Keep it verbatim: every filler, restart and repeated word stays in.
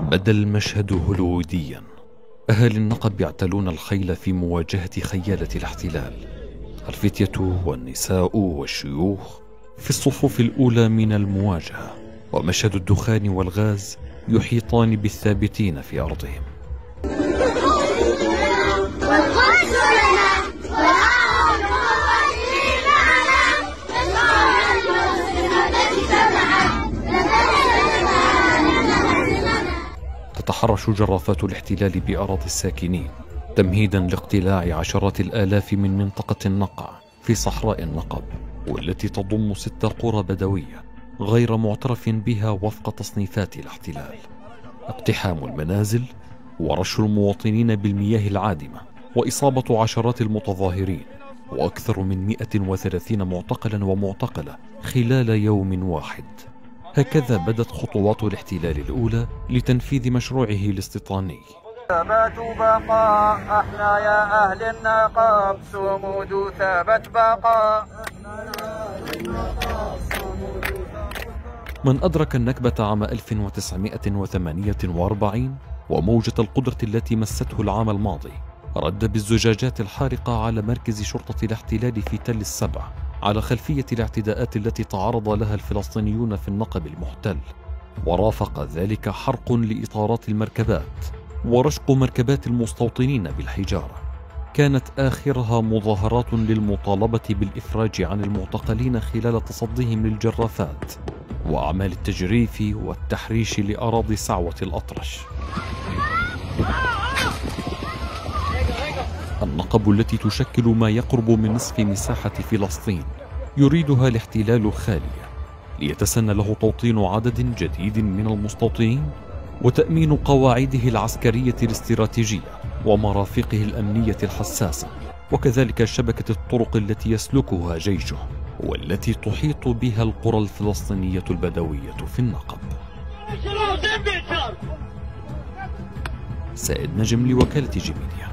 بدا المشهد هوليووديا. أهالي النقب يعتلون الخيل في مواجهة خيالة الاحتلال. الفتية والنساء والشيوخ في الصفوف الأولى من المواجهة، ومشهد الدخان والغاز يحيطان بالثابتين في أرضهم. تتحرش جرافات الاحتلال بأراضي الساكنين تمهيدا لاقتلاع عشرات الآلاف من منطقة النقع في صحراء النقب، والتي تضم ست قرى بدوية غير معترف بها وفق تصنيفات الاحتلال. اقتحام المنازل ورش المواطنين بالمياه العادمة وإصابة عشرات المتظاهرين، وأكثر من مئة وثلاثين معتقلا ومعتقلة خلال يوم واحد. هكذا بدت خطوات الاحتلال الأولى لتنفيذ مشروعه الاستيطاني. ثبات بقاء احنا يا اهل النقب، صمود ثبت بقاء. من أدرك النكبة عام ألف وتسعمئة وثمانية وأربعين وموجة القدرة التي مسته العام الماضي رد بالزجاجات الحارقة على مركز شرطة الاحتلال في تل السبع على خلفية الاعتداءات التي تعرض لها الفلسطينيون في النقب المحتل، ورافق ذلك حرق لإطارات المركبات ورشق مركبات المستوطنين بالحجارة. كانت آخرها مظاهرات للمطالبة بالإفراج عن المعتقلين خلال تصديهم للجرافات وأعمال التجريف والتحريش لأراضي سعوة الأطرش. النقب التي تشكل ما يقرب من نصف مساحة فلسطين يريدها الاحتلال خالية، ليتسنى له توطين عدد جديد من المستوطنين وتأمين قواعده العسكرية الاستراتيجية ومرافقه الأمنية الحساسة، وكذلك شبكة الطرق التي يسلكها جيشه والتي تحيط بها القرى الفلسطينية البدوية في النقب. سائد نجم لوكالة جي ميديا.